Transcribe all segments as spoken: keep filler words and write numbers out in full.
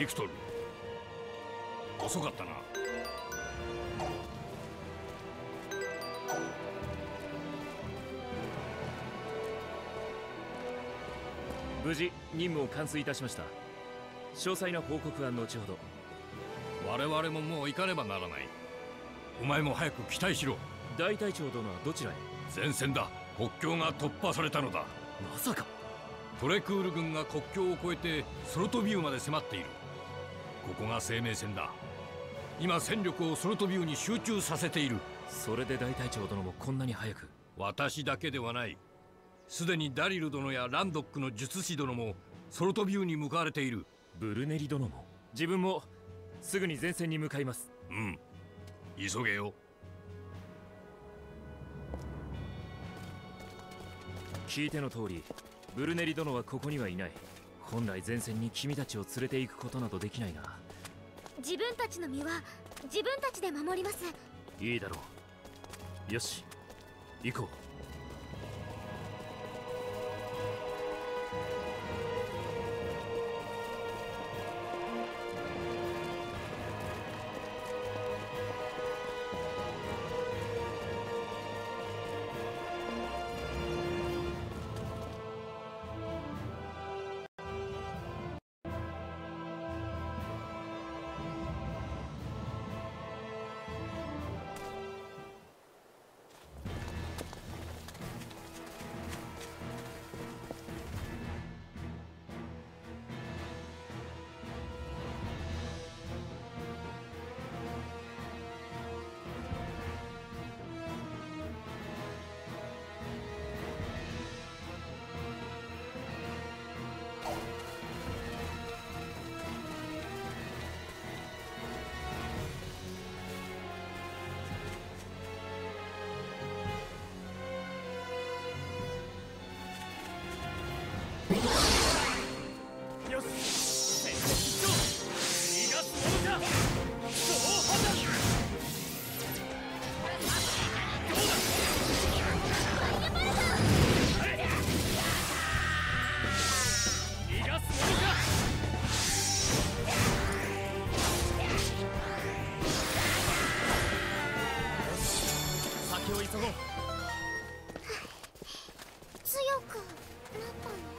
ビクトル。遅かったな。 無事任務を完遂いたしました。詳細な報告は後ほど。 我々ももう行かねばならない。お前も早く期待しろ。 大隊長殿はどちらへ？ 前線だ。国境が突破されたのだ。 まさかトレクール軍が国境を越えてソロトビウまで迫っている。ここが生命線だ。今戦力をソロトビウに集中させている。 それで大隊長殿もこんなに早く。 私だけではない。すでにダリル殿やランドックの術師殿もソロトビウに向かわれている。 ブルネリ殿も。自分もすぐに前線に向かいます。 うん、急げよ。 聞いての通りブルネリ殿はここにはいない。本来前線に君たちを連れて行くことなどできないが、 自分たちの身は自分たちで守ります。 いいだろう。よし行こう。よし、先頭逃がすものか。そうはだ。どうだ。逃がすものか。よし、先を急ごう。 強くなったの？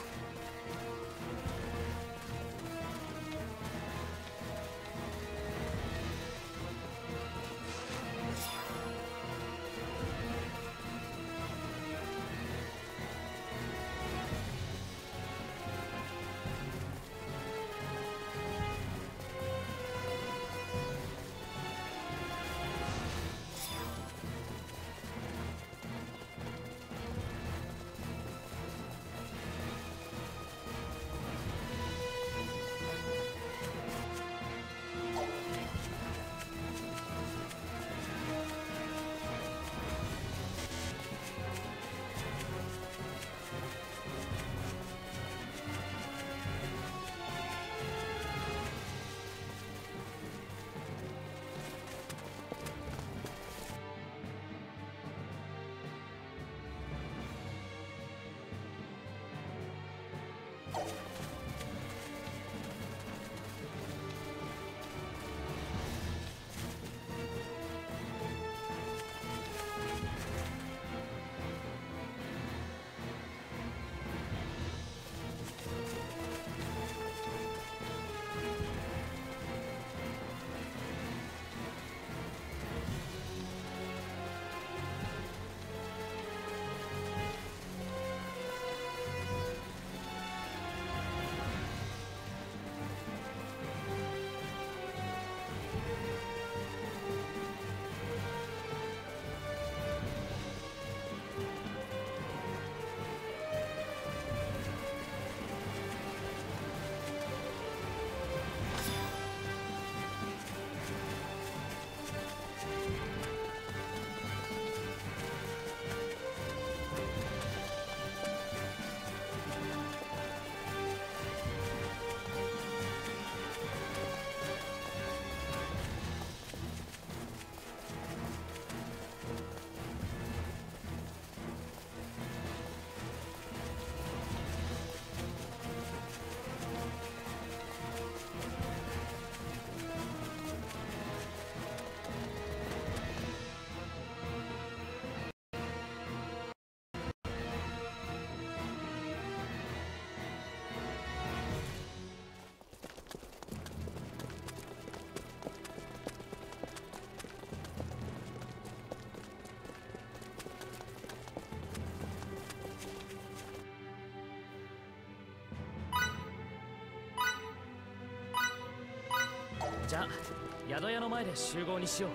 じゃあ宿屋の前で集合にしよう。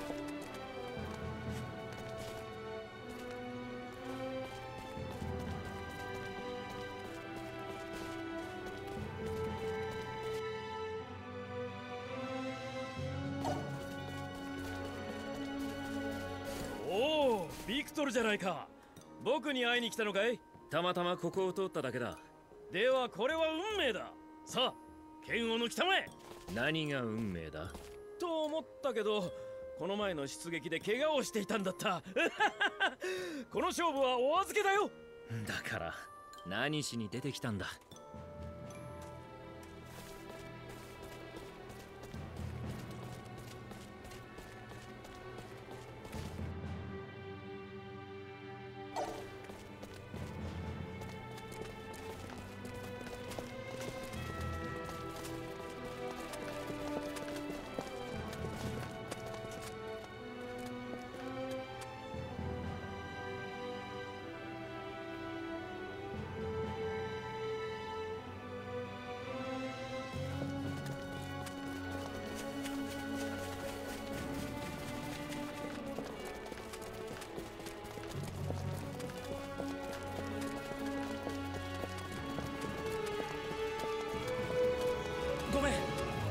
おお、ビクトルじゃないか。僕に会いに来たのかい？たまたまここを通っただけだ。ではこれは運命だ。さあ剣を抜きたまえ。何が運命だと思ったけど、この前の出撃で怪我をしていたんだった。この勝負はお預けだよ。だから何しに出てきたんだ。ごめん。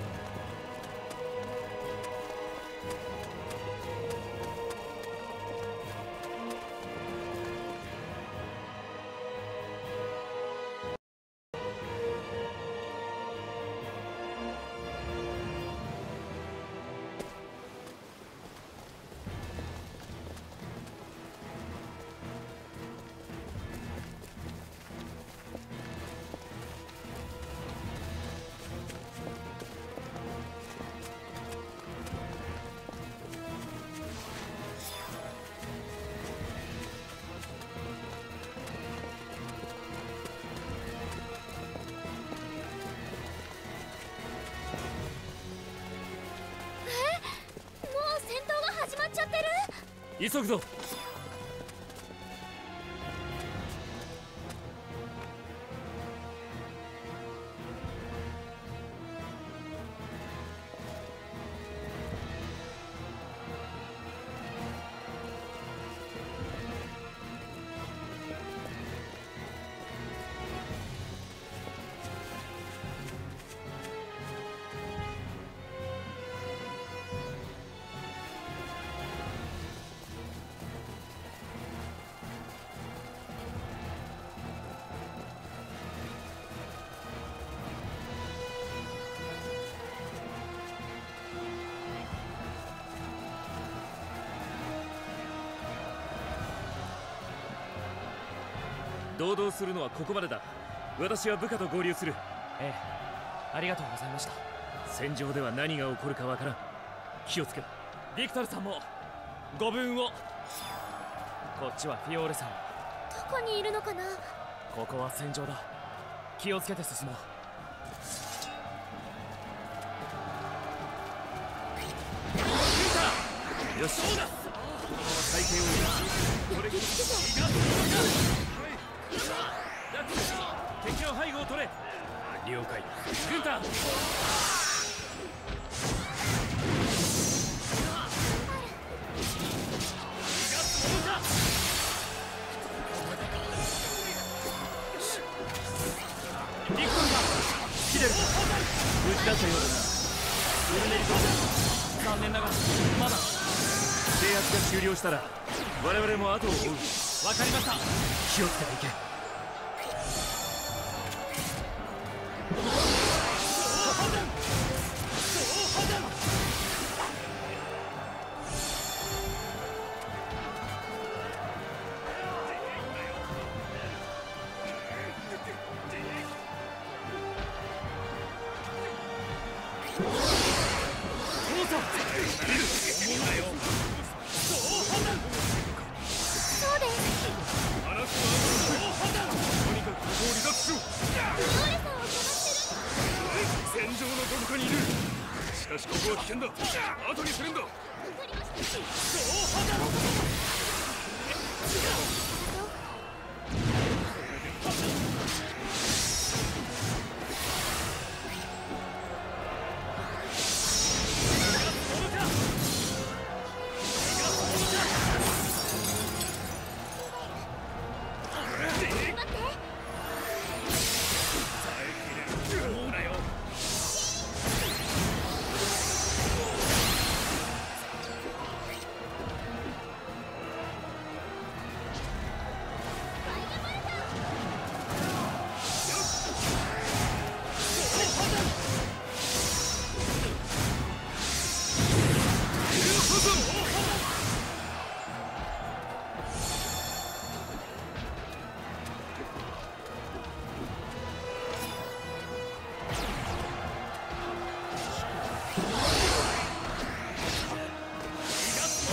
急ぐぞ。堂々するのはここまでだ。私は部下と合流する。ええ、ありがとうございました。戦場では何が起こるかわからん。気をつけ。ビクトルさんもご武運を。こっちはフィオーレさん。 どこにいるのかな。 ここは戦場だ。気をつけて進もう。よし、このまま体型を維持。これに気がつく。敵の背後を取れ。了解。軍隊リクトルだ。来てる。無事だったようだな。ブルネリと残念ながらまだ。制圧が終了したら我々も後を追う。わかりました。気をつけていけ。しかしここは危険だ。後にするんだ。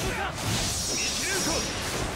か見切るか。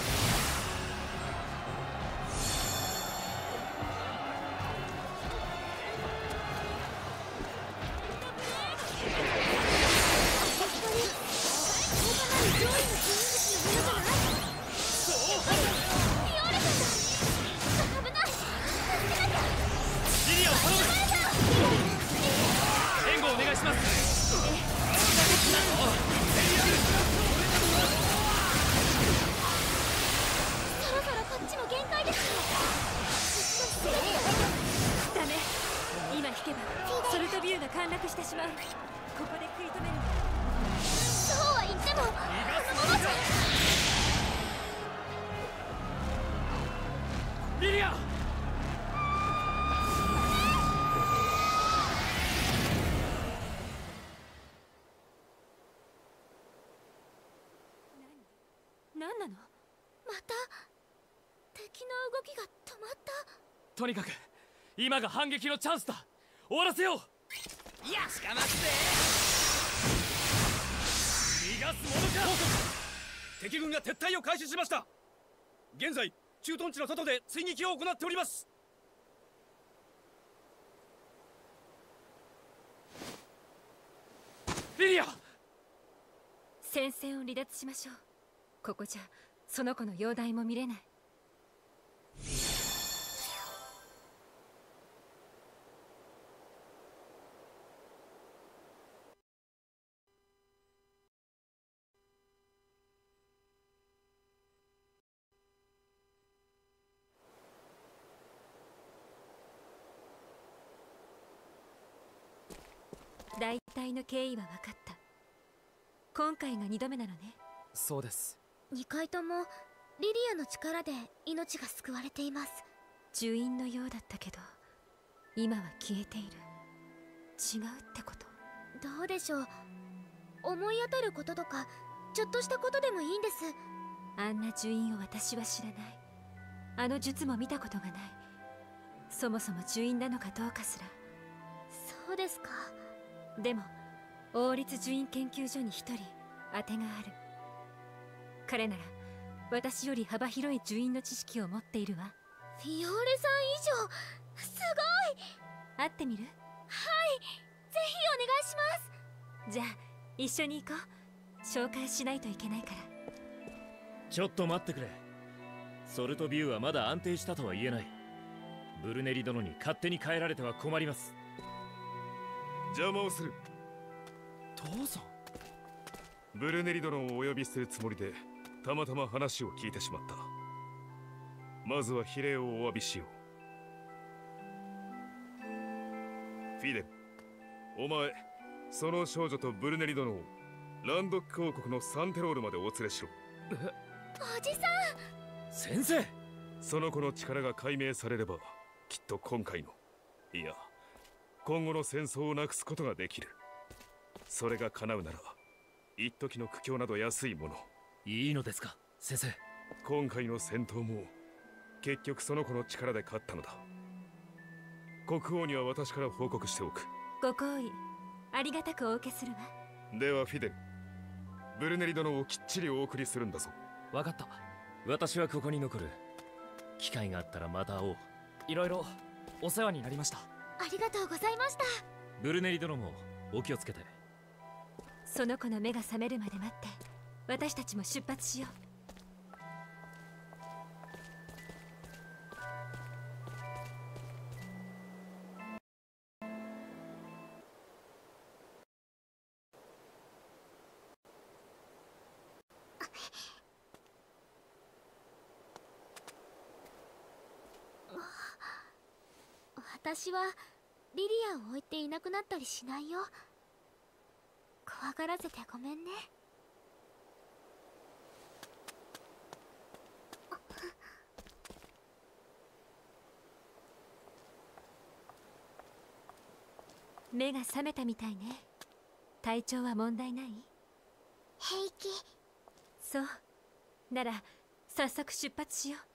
何なの？また敵の動きが止まった。 とにかく今が反撃のチャンスだ。終わらせよう。 いやしかまって逃がすものか。 敵軍が撤退を開始しました。現在駐屯地の外で追撃を行っております。 リリア、 戦線を離脱しましょう。ここじゃその子の容体も見れない。大体の経緯は分かった。今回がにどめなのね。 そうです。 にかいともリリアの力で命が救われています。 呪印のようだったけど今は消えている。違うってこと？ どうでしょう。思い当たることとかちょっとしたことでもいいんです。 あんな呪印を私は知らない。あの術も見たことがない。そもそも呪印なのかどうかすら。 そうですか。 でも王立呪印研究所に一人当てがある。彼なら私より幅広い呪印の知識を持っているわ。 フィオーレさん以上すごい。 会ってみる？ はい、ぜひお願いします。 じゃあ一緒に行こう。紹介しないといけないから。 ちょっと待ってくれ。ソルトビューはまだ安定したとは言えない。ブルネリ殿に勝手に変えられては困ります。 邪魔をする。 父さん。 ブルネリ殿をお呼びするつもりでたまたま話を聞いてしまった。まずは比例をお詫びしよう。フィデル、お前その少女とブルネリ殿をランドック王国のサンテロールまでお連れしろ。 おじさん。先生、 その子の力が解明されればきっと今回のいや今後の戦争をなくすことができる。それが叶うなら一時の苦境など安いもの。 いいのですか先生。 今回の戦闘も結局その子の力で勝ったのだ。国王には私から報告しておく。 ご好意ありがたくお受けするわ。 ではフィデル、ブルネリ殿をきっちりお送りするんだぞ。 分かった。私はここに残る。機会があったらまた会おう。いろいろお世話になりました。 ありがとうございました。 ブルネリ殿もお気をつけて。 その子の目が覚めるまで待って私たちも出発しよう。 私はリリアを置いていなくなったりしないよ。怖がらせてごめんね。 目が覚めたみたいね。体調は問題ない？ 平気。 そうなら早速出発しよう。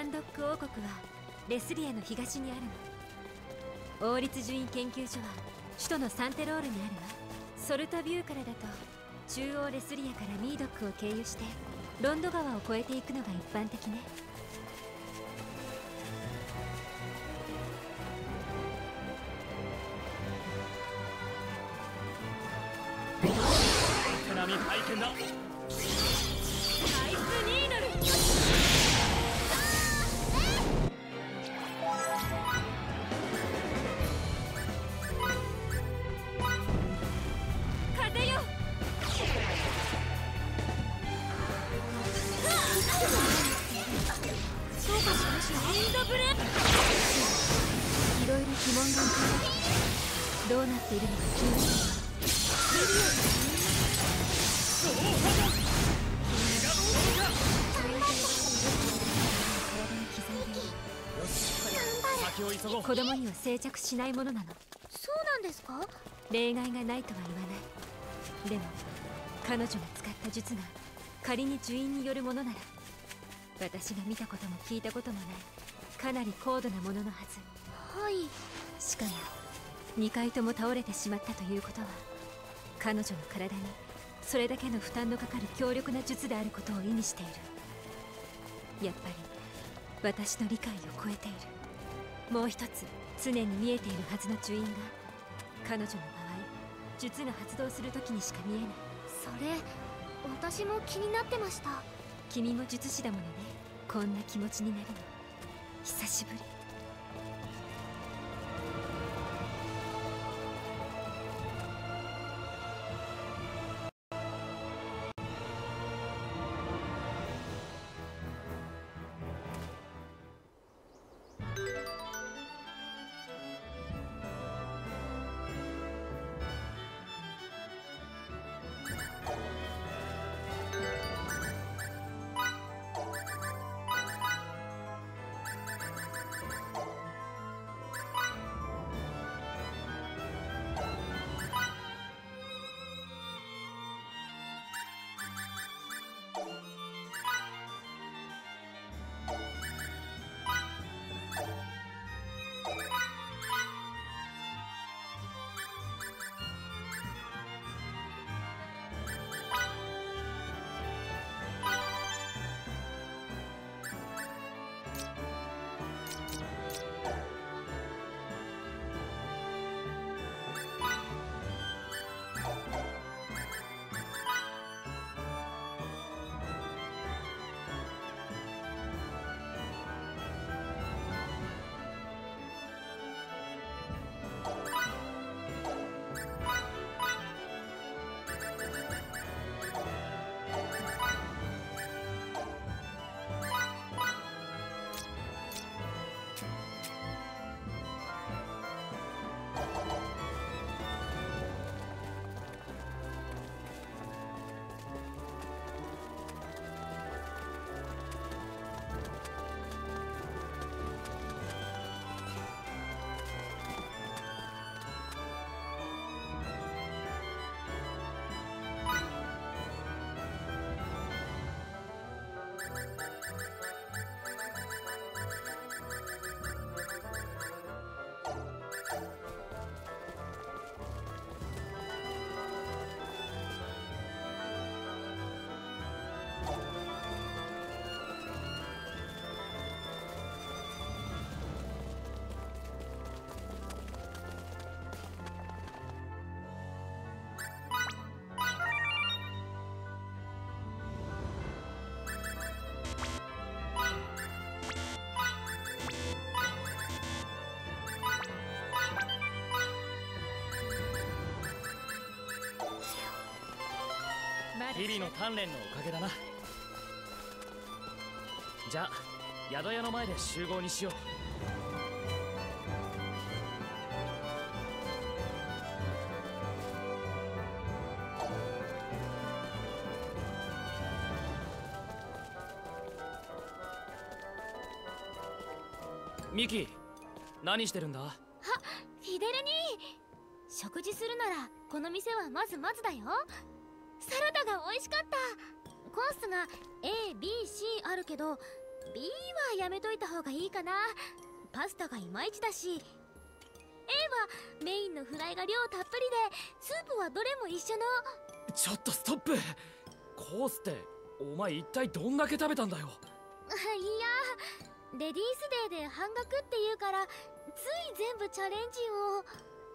サンドック王国はレスリアの東にあるの。王立樹院研究所は首都のサンテロールにあるわ。ソルトビューからだと中央レスリアからミードックを経由してロンド川を越えていくのが一般的ね。 手並み拝見だ。 アイスニードル。風よ。そうかしましょう。ウィンドブレーいろいろ疑問が浮かんだ。どうなっているのか気になるわ。子供には定着しないものなの。 そうなんですか？ 例外がないとは言わない。でも彼女が使った術が仮に呪印によるものなら、私が見たことも聞いたこともないかなり高度なもののはず。 はい。 しかもにかいとも倒れてしまったということは、彼女の体にそれだけの負担のかかる強力な術であることを意味している。やっぱり私の理解を超えている。もう一つ常に見えているはずの呪印が彼女の場合術が発動する時にしか見えない。 それ私も気になってました。 君も術師だものね。こんな気持ちになるの久しぶり。 日々の鍛錬のおかげだな。じゃあ宿屋の前で集合にしよう。ミキ、何してるんだ？ あ、フィデル兄、食事するならこの店はまずまずだよ。サラダが美味しかった。コースが エービーシー あるけど B はやめといた方がいいかな。パスタがいまいちだし。A はメインのフライが量たっぷりで、スープはどれも一緒の。 ちょっとストップ。コースってお前一体どんだけ食べたんだよ。 いや、レディースデーで半額って言うからつい全部チャレンジを。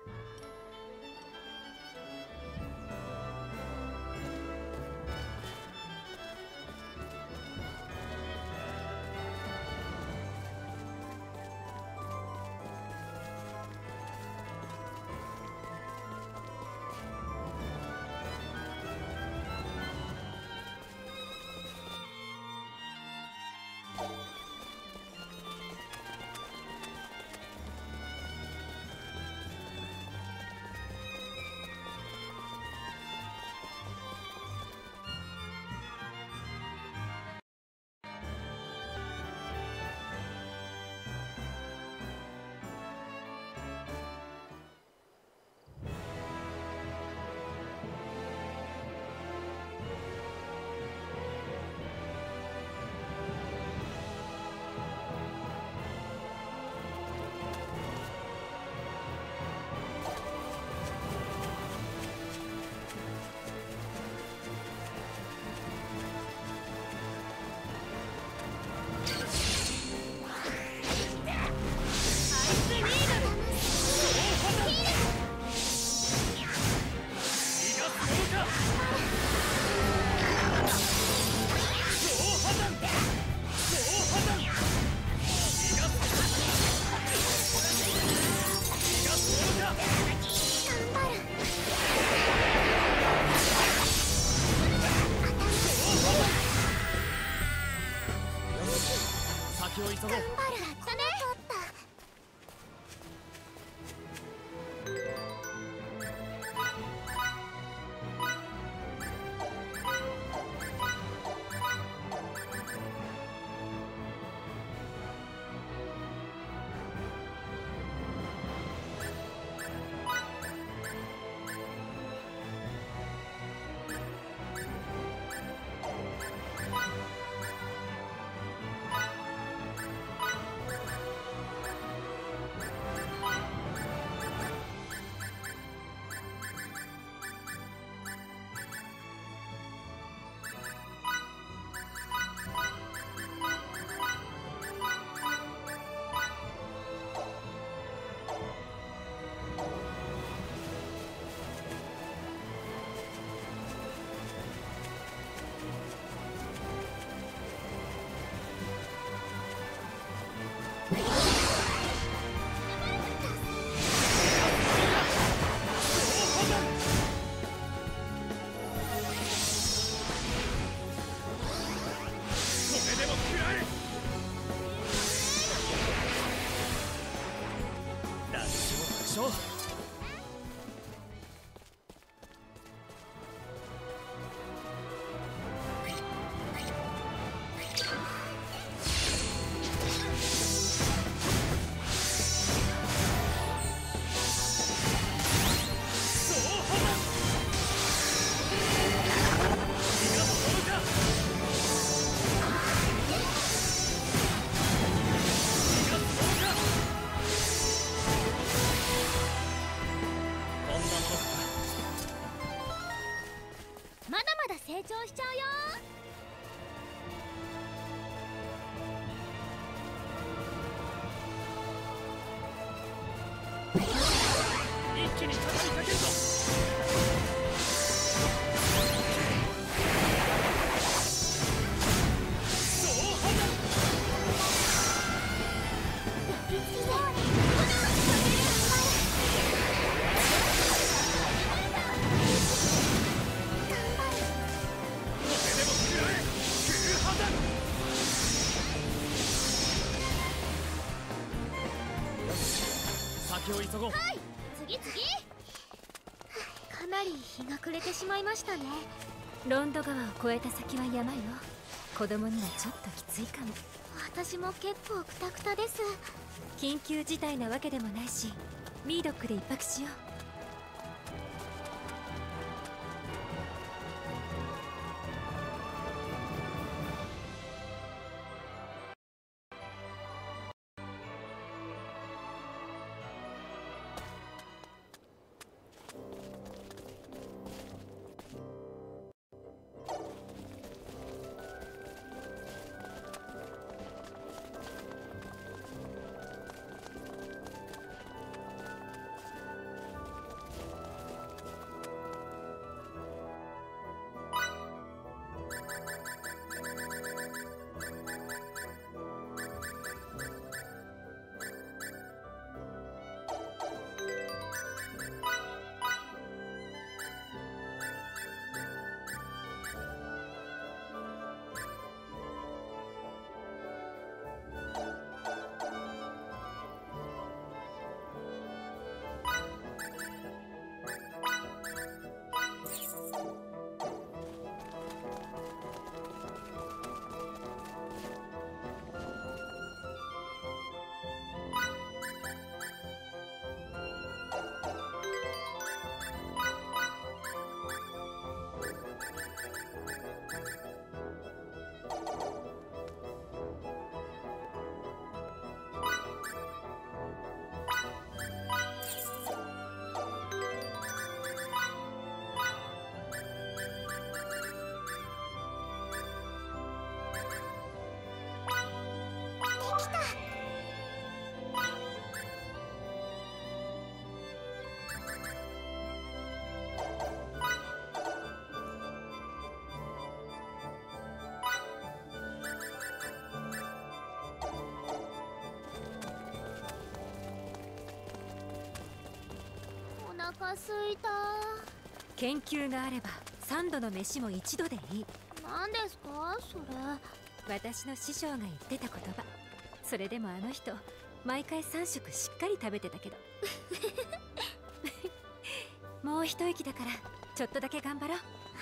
先を急ごう。 頑張る。やったね。成長しちゃうよ。 一気に畳みかけるぞ。先を急ごう。 はい、次次。かなり日が暮れてしまいましたね。 ロンド川を越えた先は山よ。子供にはちょっときついかも。 私も結構クタクタです。 緊急事態なわけでもないし、ミードックで一泊しよう。 腹すいた。 研究があれば三度の飯も一度でいい。 何ですかそれ。 私の師匠が言ってた言葉。それでもあの人毎回さん食しっかり食べてたけどもう一息だからちょっとだけ頑張ろう。 はい。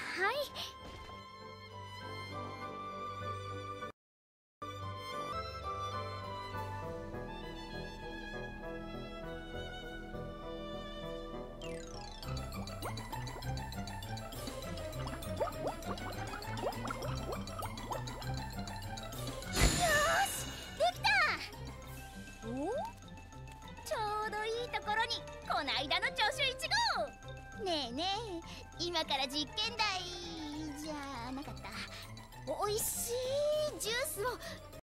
この間の助手いち号。ねえねえ、今から実験台じゃなかった。おいしいジュースを